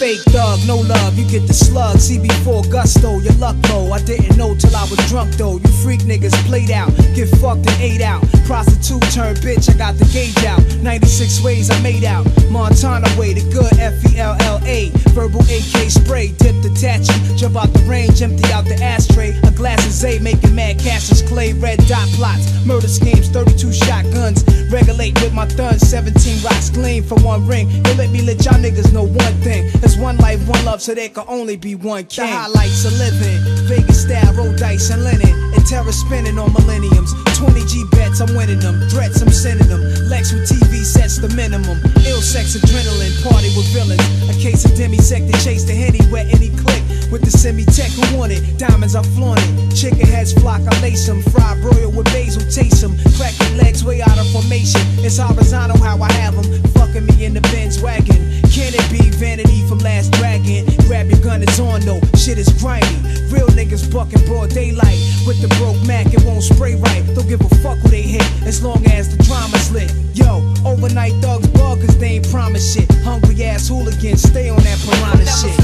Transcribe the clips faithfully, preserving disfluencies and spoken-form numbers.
fake thug, no love, you get the slug. See before gusto, your luck low. I didn't know till I was drunk though. You freak niggas played out, get fucked and ate out. Prostitute turned bitch, I got the gauge out. ninety-six ways I made out. Montana way, the good F E L L A. Verbal A K spray, dip the tattoo. Jump out the range, empty out the ashtray. A glass of Zay, making mad cashes. Clay, red dot plots, murder schemes, thirty-two shotguns. Regulate with my thuns, seventeen rocks gleam for one ring. They let me let y'all niggas know one thing. There's one life, one love, so there can only be one king. The highlights of living, Vegas style, roll dice and linen. And terror spinning on millenniums. twenty G bets, I'm winning them. Threats, I'm sending them. Lex with T V sets the minimum. Ill sex, adrenaline, party with villains. A case of demisec to chase the henny, wet any click. With the semi-tech who want it, diamonds I flaunt it. Chicken heads flock, I lace them. Fried broil with basil, taste them. Cracking legs way out of formation. It's horizontal how I have them. Fucking me in the Benz wagon. Can it be vanity from Last Dragon? Grab your gun, it's on though. Shit is grimy. Real niggas bucking broad daylight. With the broke Mac, it won't spray right. Don't give a fuck who they hit, as long as the drama's lit. Yo, overnight thugs bug, cause they ain't promise shit. Hungry ass hooligans, stay on that piranha shit.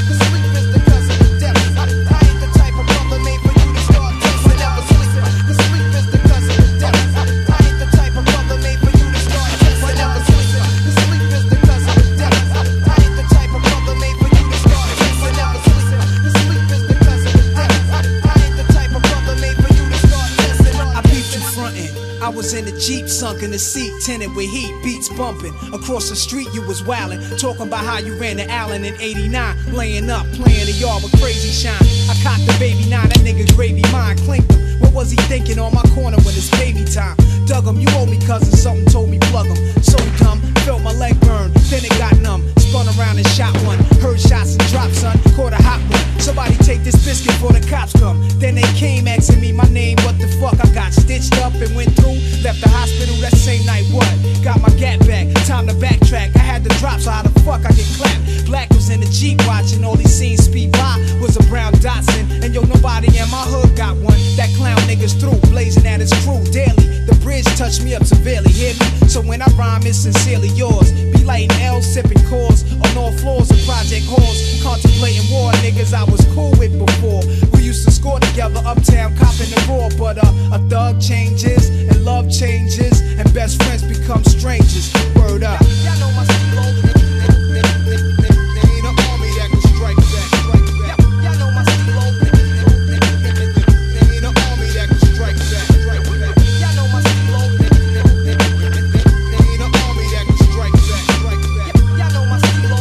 I was in the Jeep, sunk in the seat, tinted with heat, beats bumping. Across the street you was wildin', talking about how you ran to Allen in eighty-nine. Laying up, playing the yard with crazy shine. I cocked the baby nine, that nigga gravy mine, clinked him. What was he thinking on my corner when it's baby time? Dug him, you owe me cousin, something told me plug him. So dumb, felt my leg burn, then it got numb. Spun around and shot one, heard shots and dropped son, caught a hot one. Somebody take this biscuit before the cops come. Then they came asking me my name, what the fuck? I got stitched up and went through. Left the hospital that same night, what? Got my gat back, time to backtrack. I had to drop, so how the fuck I get clapped? Black was in the Jeep watching, all he seen speed by was a brown Datsun. And yo, nobody in my hood got one. That clown niggas through, blazing at his crew daily. The bridge touched me up severely, hear me? So when I rhyme, it's sincerely yours. Be lighting L, sipping cores on all floors of project halls. Contemplating war, niggas I was cool with before. We used to score together, uptown, copping the raw. But uh, a thug changes, and love changes, and best friends become strangers. Word up. Y'all know my stilo. Ain't an army that can strike back. Y'all know my stilo. Ain't an army that can strike back. Y'all know my stilo. Ain't an army that can strike back. Y'all know my stilo.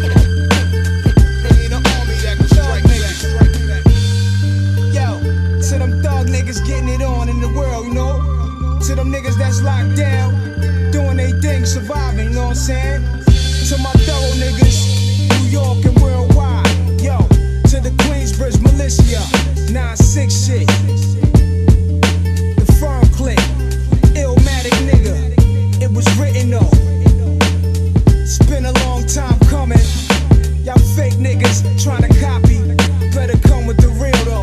Ain't an army that can strike back. Yo, to them thug niggas getting it on in the world, you know? To them niggas that's locked down, doing they thing, surviving, you know what I'm saying? To my thorough niggas, New York and worldwide. Yo, to the Queensbridge militia, nine six shit. The firm click, Illmatic nigga, it was written though. It's been a long time coming. Y'all fake niggas trying to copy, better come with the real though.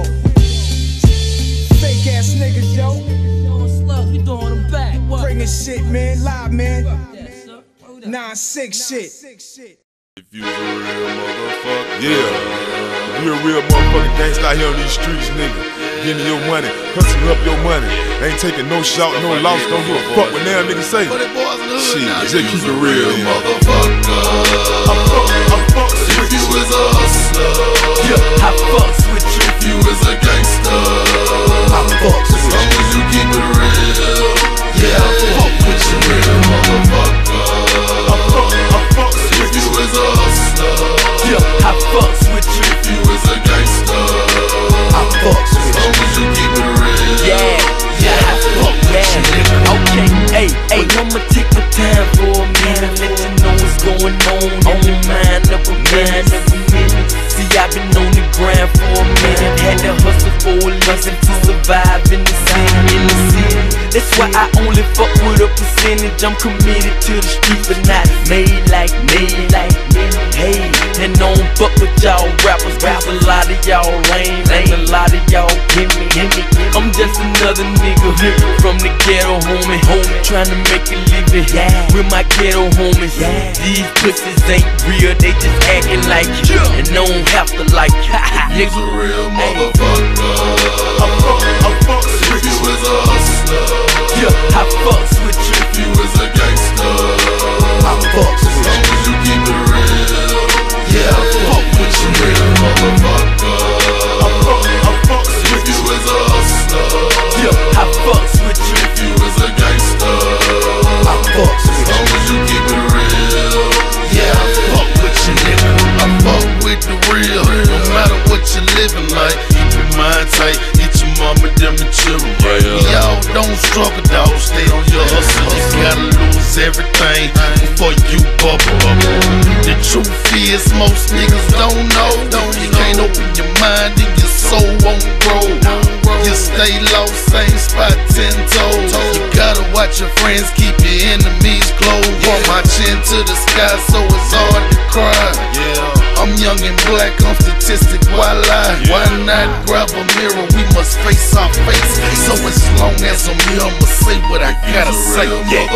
Fake ass niggas, yo. We doing them back. What? Bringing shit, man, live, man. nine six shit. If you a real motherfucker, yeah. If you a real motherfucking gangsta out here on these streets, nigga. Getting your money, hustling up your money. Ain't taking no shot, no loss, don't give a fuck what now niggas say. Shit, just keep it real, motherfucker. I fuck, I fuck If you was a hustler, Yeah, I fucks with you. if you was a gangster, I fucks as with long you. as you keep it real, yeah, I fuck with you, real motherfucker. I fuck, I fuck If you was a hustler, Yeah, I fucks with you. if you was a gangster, I fucks as with you. long as you keep it real, Yeah, yeah, I fuck with you. Okay, hey, hey, I'ma take my time for a minute. Let you know what's going on on the mind of a man of a minute. See, I've been on the grind for a minute. Had to hustle for a living to survive in the city, in the city. That's why I only fuck with a percentage. I'm committed to the street, but not made like me, like me. Hey, and don't fuck with y'all rappers, cause a lot of y'all lame, and a lot of y'all gimme, gimme. I'm just another nigga from the ghetto homie, homie, tryna make a living yeah. with my ghetto homies. Yeah. These pussies ain't real, they just acting like it, yeah. and don't have to like it. You's a real motherfucker. I fuck, I fuck If you was a hustler, yeah, I fucks with you. If you was a gangster, I fucks as long as you keep it real, yeah, I fuck with you, real motherfucker. I fuck, I fucks If with you you. was a hustler, Yeah, I fucks with you. if you was a gangster, I fucks as with long as you keep it real, yeah, I fuck with you, nigga. I fuck with the real, no matter what you living like. Keep your mind tight, get your mama them the children right. Y'all don't struggle, dog, stay on your hustle. You gotta lose everything before you bubble. The truth is, most niggas don't know. You can't open your mind and your soul won't grow. You stay low, same spot, ten toes. You gotta watch your friends, keep your enemies close. Walk my chin to the sky, so it's hard to cry. I'm young and black, I'm statistic, why lie? Why not grab a mirror? We must face our face. So as long as I'm here, I'ma say what I gotta say. Yeah.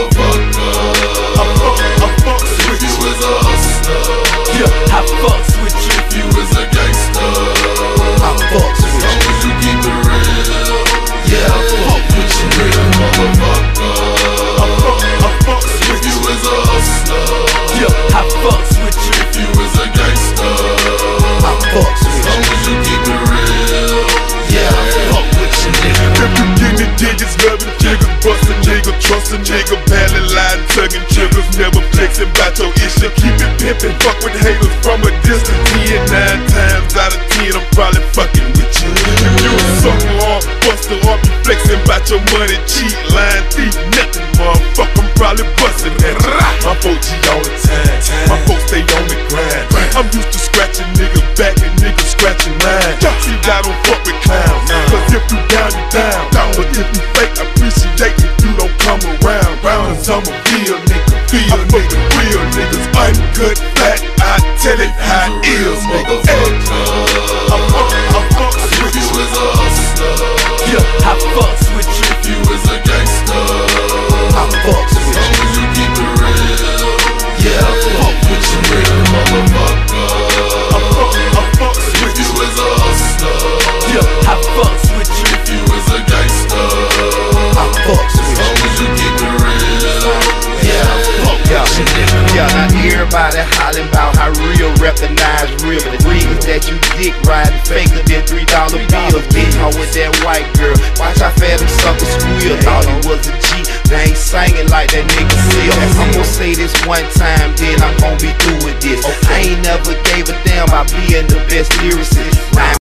I fuck, I fucks If with you you. was a hustler, Yeah, I fucks with you. if you was a gangster, I fucks as with long as you keep it real, yeah, I fuck with you, real motherfucker. I fuck, I fucks If with you you. was a hustler, Yeah, I fucks with you. if you was a gangster, I fucks as with you. long as you keep it real, yeah, I fuck with you, nigga. If you get the digits, loving niggas, bustin' nigga, trustin' nigga, pallin' line, tugging triggers, never flexing bout your issue. Keep it pimpin', fuck with haters from a distance. Ten, nine times out of ten, I'm probably fucking with you. If you a sucker or a buster or be flexing bout your money, cheat, lying, thief, nothing, motherfucker, I'm probably bustin' that. My folks G all the time, my folks stay on the grind. I'm used to scratching niggas back and niggas scratching mine. See, I don't fuck with clowns, cause if you down, you down. But if you fake, appreciate if you don't come around. Cause I'm a real nigga, real nigga, real niggas. Uncut, flat, I tell it how it is, nigga. Hey, I fuck, I fucks If with you you. was a hustler, Yeah, I fucks with you. if you was a gangster, I fucks as with long you. as you keep it real, yeah, I fuck with you, real motherfucker. I fuck, I fucks If with you you. was a hustler, Yeah, I fucks with you. if you was a gangster, I fucks as with you. long as you keep it real, yeah, I fuck Yeah, with you, nigga. yeah, now everybody hollering about how real recognize real. But the niggas that you dick riding faker than three dollar bills. Been home with that white girl. Watch how fast them suckers squeal. Thought he was a G, they ain't singing like that nigga Seal. I'm gonna say this one time, then I'm gonna be through with this. I ain't never gave a damn about being the best lyricist.